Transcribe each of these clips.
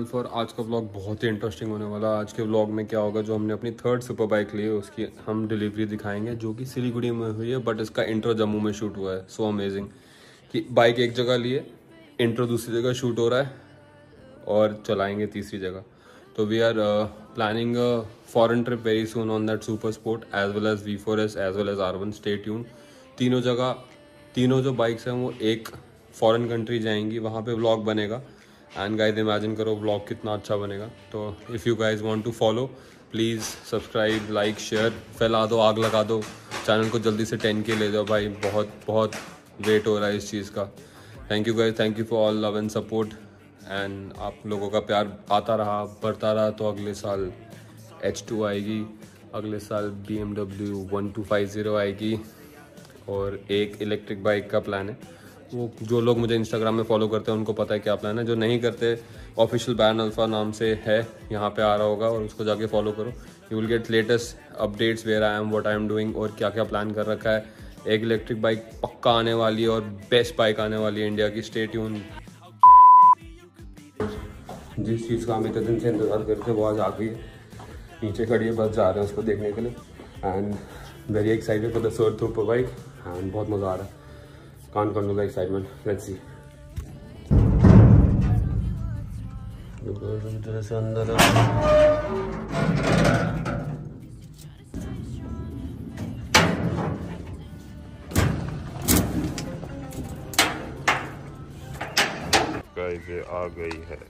For. आज का vlog बहुत ही इंटरेस्टिंग होने वाला है। आज के व्लॉग में क्या होगा, जो हमने अपनी थर्ड सुपर बाइक ली है उसकी हम डिलीवरी दिखाएंगे, जो कि सिलीगुड़ी में हुई है, बट इसका इंट्रो जम्मू में शूट हुआ है। सो अमेजिंग कि बाइक एक जगह लिए, इंट्रो दूसरी जगह शूट हो रहा है और चलाएंगे तीसरी जगह। तो we are planning foreign trip very soon on that super sport as well as V4S as well as R1। Stay tune. तीनों जगह, तीनों जो बाइक्स हैं वो एक फॉरेन कंट्री जाएंगी, वहाँ पे व्लॉग बनेगा। एंड गाइस इमेजिन करो व्लॉग कितना अच्छा बनेगा। तो if you guys want to follow, please subscribe, like, share, फैला दो, आग लगा दो चैनल को, जल्दी से 10K ले जाओ भाई। बहुत बहुत वेट हो रहा है इस चीज़ का। Thank you guys, thank you for all love and support. And आप लोगों का प्यार आता रहा, बढ़ता रहा, तो अगले साल H2 आएगी, अगले साल BMW 1250 आएगी और एक इलेक्ट्रिक बाइक का प्लान है। वो जो लोग मुझे इंस्टाग्राम में फॉलो करते हैं उनको पता है क्या प्लान है। जो नहीं करते, ऑफिशियल बैन अल्फा नाम से है, यहाँ पे आ रहा होगा और उसको जाके फॉलो करो। You will get latest updates where I am, what I am doing और क्या क्या प्लान कर रखा है। एक इलेक्ट्रिक बाइक पक्का आने वाली है और बेस्ट बाइक आने वाली है इंडिया की। Stay tune. जिस चीज़ का हम इतने दिन से इंतजार करते वो आज आ गई है, नीचे खड़ी है, बस जा रहे हैं उसको देखने के लिए। And very excited for the third super bike and बहुत मज़ा आ रहा है। Can't control the excitement. Let's see. तरह से अंदर गाइस ये आ गई है।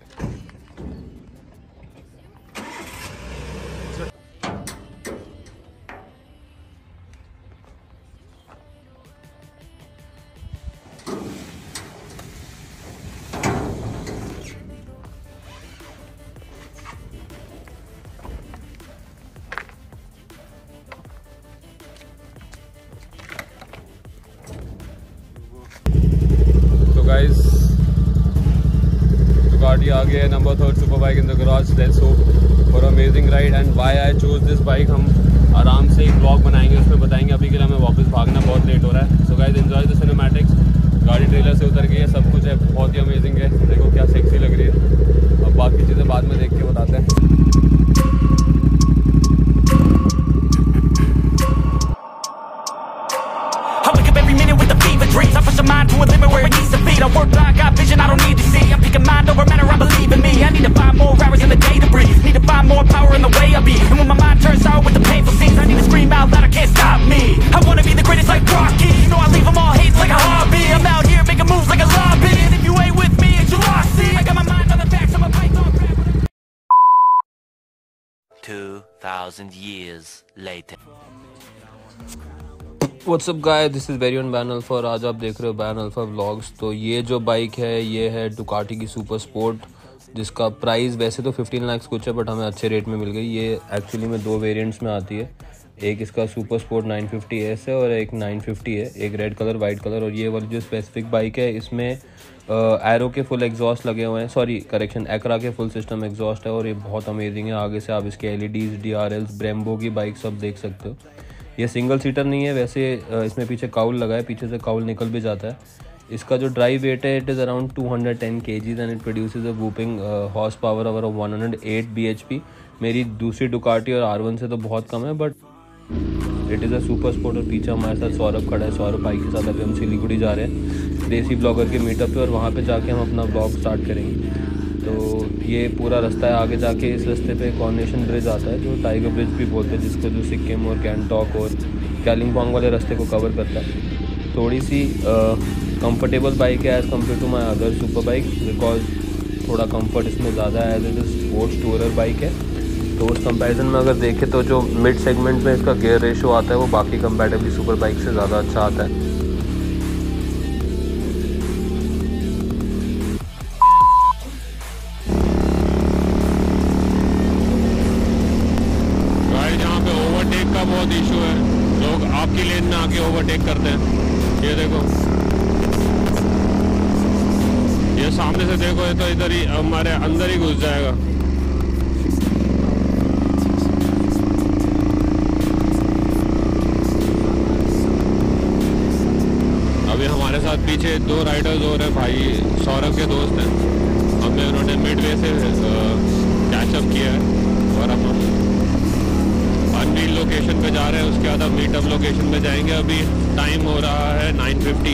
गाइस गाड़ी आ गई है, number 3 super bike in the garage. Let's hope for amazing ride. And why I chose this bike, हम आराम से एक ब्लॉग बनाएंगे, उसमें बताएंगे। अभी के लिए हमें वापस भागना, बहुत लेट हो रहा है। So guys enjoy the cinematics. गाड़ी ट्रेलर से उतर गई है, सब कुछ है, बहुत ही अमेजिंग है। देखो क्या सेक्सी लग रही है। अब बाकी चीज़ें बाद में देख के बताते हैं। I push a mind to a limit where it needs to be. I work blind, got vision I don't need to see. I'm picking mind over matter, I believe in me. I need to find more hours in the day to breathe. Need to find more power in the way I be. And when my mind turns sour with the painful scenes, I need to scream out loud, I can't stop me. I wanna be the greatest like Rocky. You know I leave them all hates like a hobby. I'm out here making moves like a lobby. And if you ain't with me, it's your loss. See, I got my mind on the facts, I'm a python. 2000 years later. What's up guys, this is वेरियन बैन alpha और आज आप देख रहे हो ban alpha vlogs. तो ये जो बाइक है ये है डुकाटी की सुपर स्पोर्ट, जिसका प्राइस वैसे तो 15 लाख कुछ है, बट हमें अच्छे रेट में मिल गई। ये एक्चुअली में 2 वेरिएंट्स में आती है। एक इसका सुपर स्पोर्ट 950S है और एक 950 है, एक रेड कलर वाइट कलर। और ये वाली जो स्पेसिफिक बाइक है इसमें एरो के फुल एग्जॉस्ट लगे हुए हैं, सॉरी करेक्शन, एक्रा के फुल सिस्टम एग्जॉस्ट है और ये बहुत अमेजिंग है। आगे से आप इसके LEDs, DRLs, ब्रेम्बो की बाइक सब देख सकते हो। ये सिंगल सीटर नहीं है, वैसे इसमें पीछे काउल लगा है, पीछे से काउल निकल भी जाता है। इसका जो ड्राइव वेट है it is around 210 kgs and it produces a whooping horse power of 108 bhp। मेरी दूसरी डुकाटी और R1 से तो बहुत कम है, but it is a super sport. और पीछे हमारे साथ सौरभ खड़ा है। सौरभ भाई के साथ अभी हम सिलीगुड़ी जा रहे हैं देसी ब्लॉगर के मीटअप पे, और वहाँ पे जाके हम अपना ब्लॉग स्टार्ट करेंगे। तो ये पूरा रास्ता है, आगे जाके इस रास्ते पे कॉर्नेशन ब्रिज आता है, जो टाइगर ब्रिज भी बोलते हैं, जिसको जो सिक्किम और गैंगटॉक और कालिम्पोंग वाले रास्ते को कवर करता है। थोड़ी सी कंफर्टेबल बाइक है as compare to my other super bike, because थोड़ा कंफर्ट इसमें ज़्यादा है। As it is sports tourer bike है, तो उस कंपैरिजन में अगर देखें तो जो मिड सेगमेंट में इसका गियर रेशो आता है वो बाकी कंपैरेटिवली सुपर बाइक से ज़्यादा अच्छा आता है। बहुत इशू है, लोग आपकी लेन में आके ओवरटेक करते हैं। ये देखो, ये सामने से देखो, ये तो इधर ही हमारे अंदर ही घुस जाएगा। अभी हमारे साथ पीछे 2 राइडर्स और हैं भाई, सौरभ के दोस्त हैं। हम हमें उन्होंने मिडवे से कैचअप किया है और हम अनवील लोकेशन पे जा रहे हैं। उसके बाद हम मीटअप लोकेशन पे जाएंगे। अभी टाइम हो रहा है 9:50।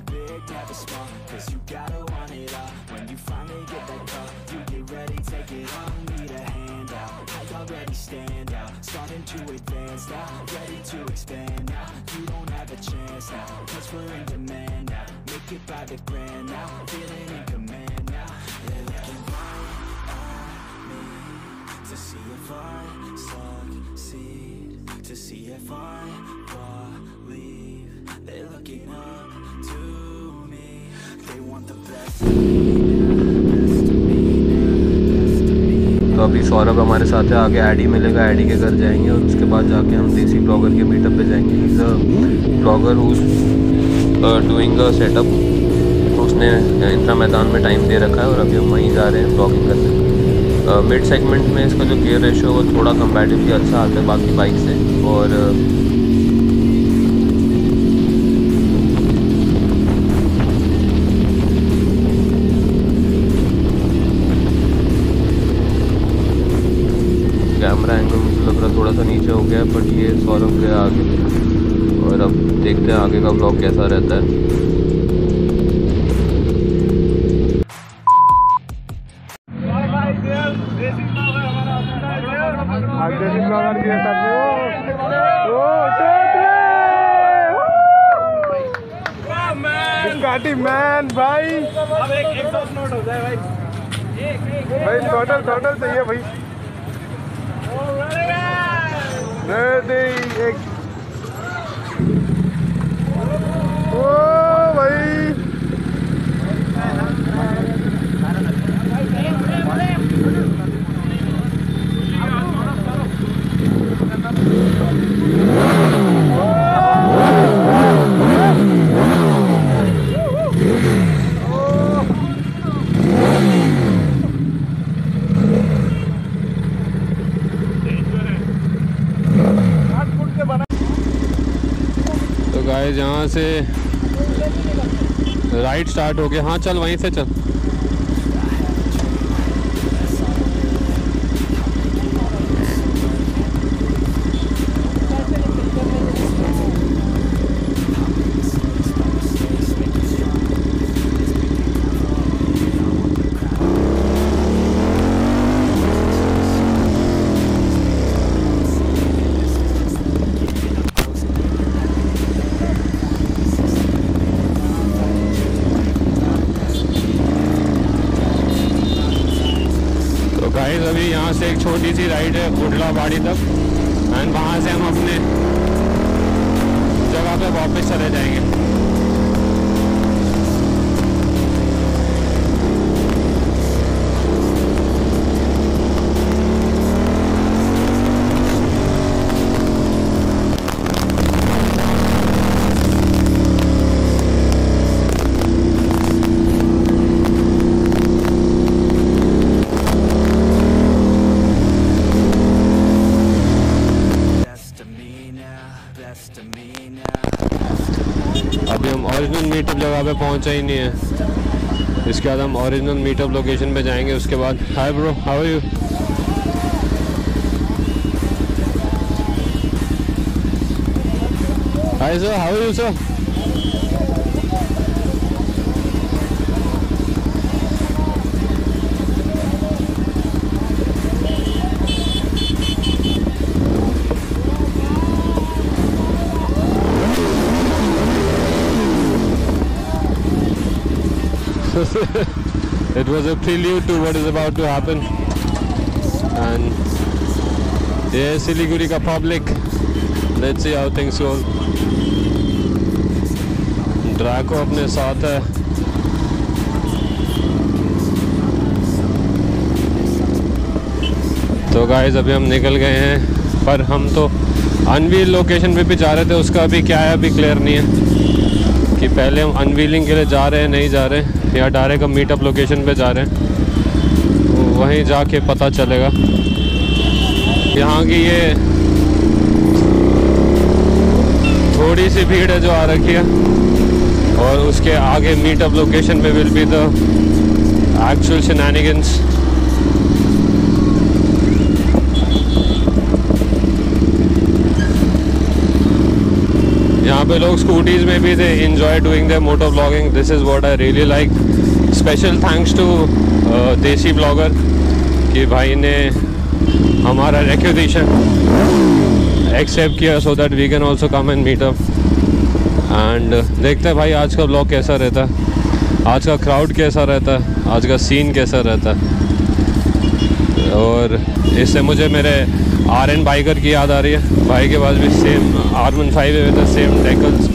तो अभी सौरभ हमारे साथ है, आगे एडी मिलेगा, एडी के घर जाएंगे और उसके बाद जाके हम देसी ब्लॉगर के मीटअप पे जाएंगे। Is a blogger who's doing a setup. उसने इंदिरा मैदान में टाइम दे रखा है और अभी हम वहीं जा रहे हैं ब्लॉगिंग करने। मिड सेगमेंट में इसका जो गियर रेशियो वो थोड़ा कंपैरेटिवली अच्छा आता है बाकी बाइक से। और कैमरा एंगल मुझे लग रहा थोड़ा सा नीचे हो गया है, बट ये सौरभ गया आगे और अब देखते हैं आगे का ब्लॉग कैसा रहता है। मैन भाई अब एक एग्जॉस्ट नोट हो जाए भाई टोटल चाहिए भाई। एक ओ भाई गाइस यहाँ से राइट स्टार्ट हो गया। हाँ चल वहीं से चल। गाइस अभी यहाँ से एक छोटी सी राइड है बुढ़लाबाड़ी तक एंड वहाँ से हम अपने जगह पे वापस चले जाएंगे। अभी हम ओरिजिनल मीटअप जगह पे पहुंचा ही नहीं है। इसके बाद हम ओरिजिनल मीटअप लोकेशन पे जाएंगे। उसके बाद hi bro, how are you? Hi sir, how are you sir? It was a prelude to what is about to happen. And yeah, Siliguri ka public. Let's see how things go. Draco अपने साथ है। तो guys अभी हम निकल गए हैं, पर हम तो अनवील लोकेशन पे भी जा रहे थे। उसका अभी क्या है अभी क्लियर नहीं है कि पहले हम अनवीलिंग के लिए जा रहे हैं नहीं जा रहे हैं या डायरेक्ट हम मीटअप लोकेशन पे जा रहे हैं। तो वहीं जाके पता चलेगा। यहाँ की ये थोड़ी सी भीड़ है जो आ रखी है और उसके आगे मीटअप लोकेशन पे will be the actual shenanigans. यहाँ पे लोग स्कूटीज में भी दे enjoy doing their motor vlogging. This is what I really like. Special thanks to Desi blogger कि भाई ने हमारा रिक्वेजिशन एक्सेप्ट किया so that we can also come and meet up. And देखते हैं भाई आज का ब्लॉग कैसा रहता है, आज का क्राउड कैसा रहता है, आज का सीन कैसा रहता है। और इससे मुझे मेरे RN बाइकर की याद आ रही है। भाई के पास भी सेम R15 है विद द सेम डेकल्स।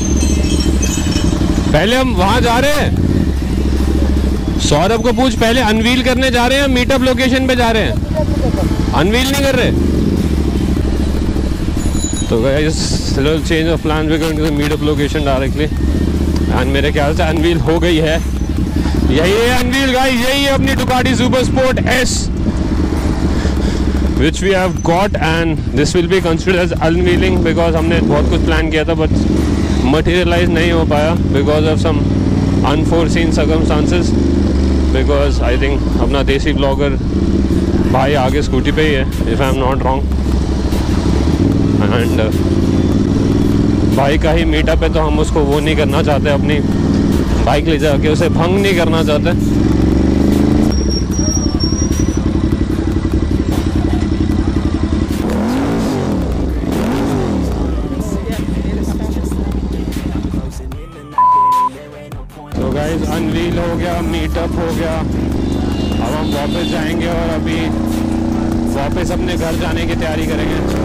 पहले हम वहाँ जा रहे हैं, सौरभ को पूछ, पहले अनवील करने जा रहे हैं, मीटअप लोकेशन पे जा रहे हैं, अनवील नहीं कर रहे। तो guys little change of plans, we're going to the meetup location directly and मेरे ख्याल से अनवील हो गई है। यही है अनवील गाइस, यही है अपनी Ducati Super Sport S which we have got and this will be considered as unveiling because हमने बहुत कुछ प्लान किया था but materialize नहीं हो पाया because of some unforeseen circumstances, because I think अपना देसी ब्लॉगर भाई आगे स्कूटी पे ही है if I am not wrong and भाई का ही मीटअप है तो हम उसको वो नहीं करना चाहते, अपनी बाइक ले जाके उसे भंग नहीं करना चाहते। तो गाइस अनवील हो गया, मीटअप हो गया, अब हम वापस जाएंगे और अभी वापस अपने घर जाने की तैयारी करेंगे।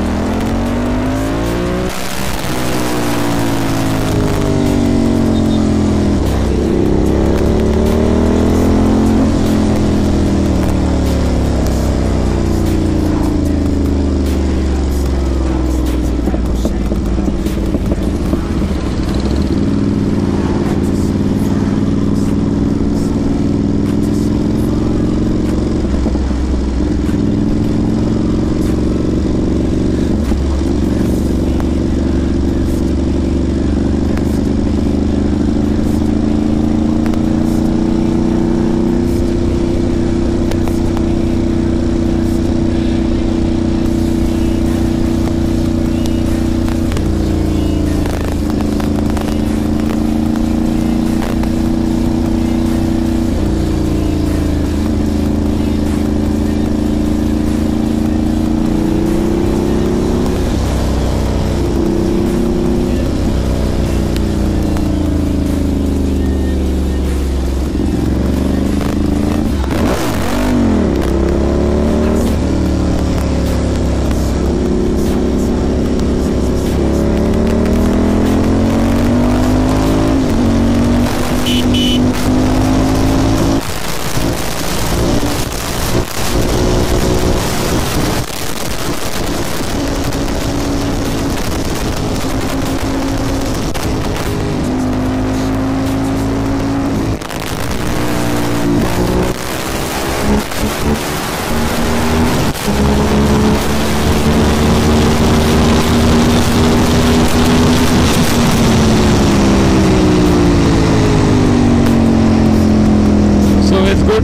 Good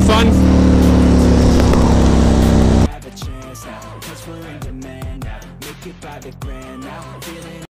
fun.